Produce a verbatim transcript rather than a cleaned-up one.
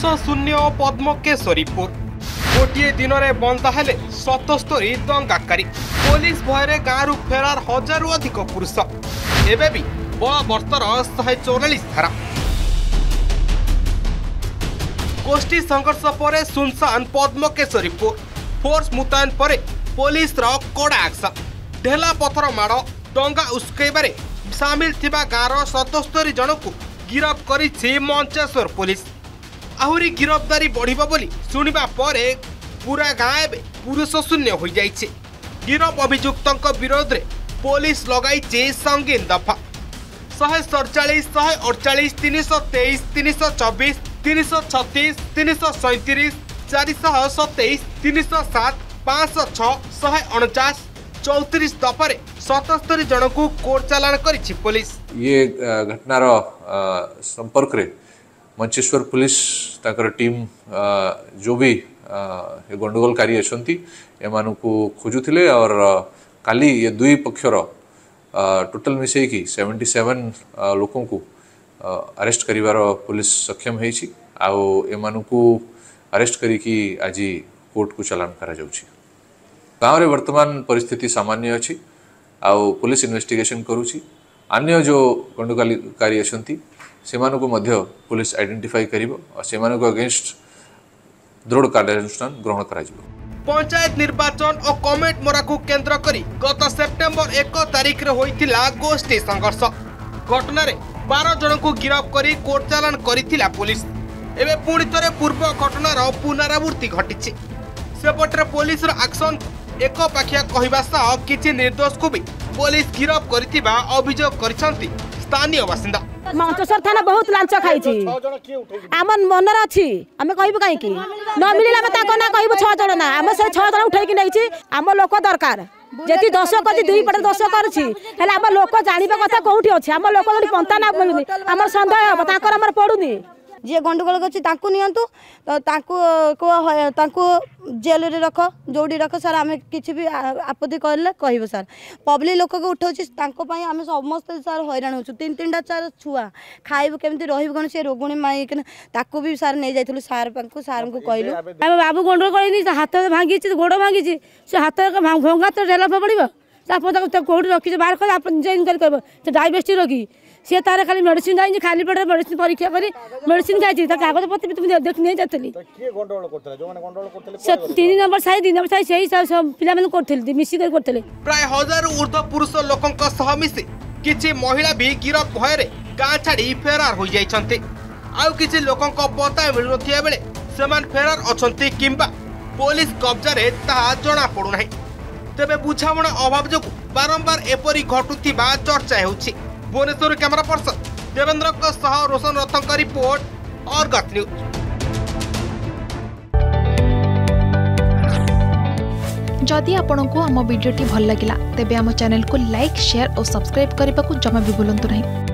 शून्य पद्मकेशरीपुर गोटे दिन में बंदा हेले सतस्तरी दंगाकारी पुलिस भୟରେ गाँव फेरार हजारू अधिक पुरुष एवं भी बड़ बर्तर शहे चौरालीस धारा गोष्ठी संघर्ष पर सुनसान पद्मकेशरीपुर फोर्स मुतयन पर पुलिस कड़ा एक्शन ढेला पथर माड़ दंगा उस्कैबारे सामिल थिबा गाँव सतस्तरी जन को गिरफ करिछि मंचेश्वर पुलिस आहुरी गिरफ्तारी बढ़िबो बोली सुनिबा परे पूरा गाँव एवं पुरुष शून्य हो जाइछे। गिरफ अभियुक्तों विरोध में पुलिस लगाई संगीन दफा शहे सड़चाश शहे अड़चाश तीन सौ तेईस तीन सौ चौबीस तीन सौ छत्तीस तीन सौ सैंतीस चार सौ सतैश तीन सौ सात पाँच सौ छः शहे अणचाश चौतीस दफारे सतस्तरी जन को कोर्ट चालान करिछि पुलिस। ये घटनार संपर्क रे मंचेश्वर पुलिस ताकर टीम जो भी गंडगोलकारी अछंती एमानु को खोजुथिले और काली ये दुई पक्षर टोटल मिसई की सतहत्तर लोकों को अरेस्ट करिवार पुलिस सक्षम हेछि आउ एमानु को अरेस्ट करी कि आज कोर्ट को चालान करा जाउछि। गाँव रे वर्तमान परिस्थिति सामान्य अछि आउ पुलिस इन्वेस्टिगेशन करूछि अन्य जो गंडगोलकारी अछंती सेमानु को मध्य पुलिस आइडेंटिफाई करिवो और सेमानु को अगेंस्ट दृढ़ कार्यानुष्ठान ग्रहण करा जिवो। पंचायत निर्वाचन और कमेंट मोरा को केंद्र करी गत सेप्टेम्बर एक तारिख रे होइतिला गोष्ठी संघर्ष घटना रे बारह जन को गिरफ्त करी कोर्ट चालान करितिला पुलिस एबे पुणी थरे पूर्व घटनार पुनरावृत्ति घटिछि। सेपटे पुलिस एक्शन एक पाखिया कहवा सह किछि निर्दोष को भी पुलिस गिरफ्त करितिबा अभियोग करिसंती स्थानीय बासिंदा। मंचेश्वर थाना बहुत लांच खाई आम मनर अच्छी आम कहबू कहीं न मिलला ना कहबू छह जन ना आम से छह जन उठे नहीं आम लोक दरकार जी दश कर दुई पटे दश कर आम लोक जानवा कथा कौटी अच्छे आम लोक पंता ना मिलूनी आम सन्देह हम तक पड़ूनी जी गंडगोल कर जेल रे रख जोड़ी रख सर आम किसी भी आपत्ति कहले कह सर पब्लिक लोक को उठाऊँ आम समस्त सर हैरान हो तीन तीन टा चार छुआ खाइब केमती रही से रोगुणी माई ताकू भी सार नहीं जाइलु सार सार को कहलु आम बाबू गंडगोल कर हाथ भांगी गोड़ भांगी से हाथ भंगा तो ढेला पड़ो कौट रखी बाहर कर आप इनक्वारी डायबिटीज रोगी सी तार खाली मेडिसिन जाइए खाली पेट मेडिसिन परीक्षा करी मेडिसिन खाई कागज पत्र भी देख नहीं जाती तीन नंबर साई तीन नंबर साई से पिला मिसिक करते प्राय हजार ऊर्ध्व पुरुष लोकों सह मिसी किछि महिला भी गिरफ भय गाँ छाड़ी फेरार हो जाइछन्ते आउ किछि लोकों पता मिलु नथिया बेले सेमान फेरार अछन्ते किंबा पुलिस कब्जा रे ताहा जणा पडु नाही। तेबे बुझामणा अभाव जोगु बारंबार एपरी घटुथिबा चर्चा हेउछि। भुवनेश्वर कैमरा पर्सन देवेंद्र सह रोशन रथों का रिपोर्ट अर्गस न्यूज। जदि आपंक आम भिडी भल लगा तेब आम चैनल को लाइक शेयर और सब्सक्राइब करने को जमा भी भूलु नहीं।